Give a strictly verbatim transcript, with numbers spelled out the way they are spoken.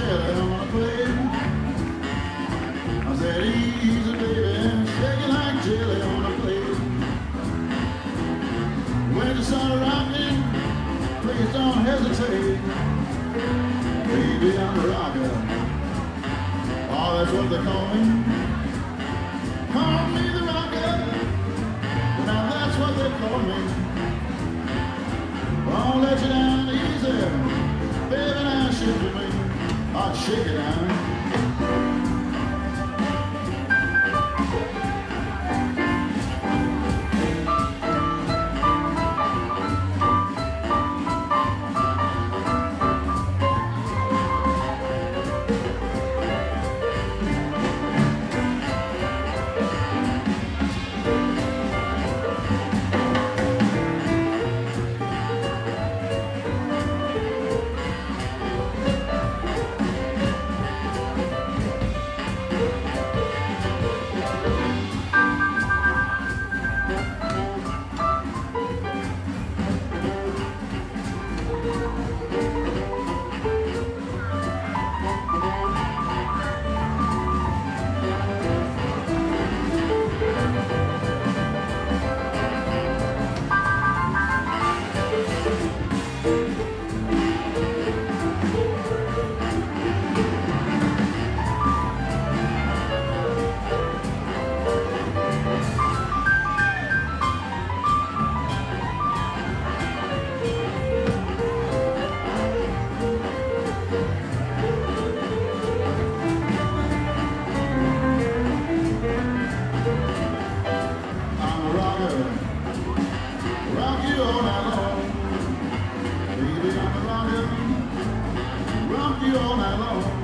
jelly on a plate. I said, easy, baby, shake it like jelly on a plate. When you start rocking, please don't hesitate. Baby, I'm a rocker. Oh, that's what they call me. Call me the rocker. Now that's what they call me. I'll let you down easy. Baby, now shake it me. I'll shake it down. Rock you all night long.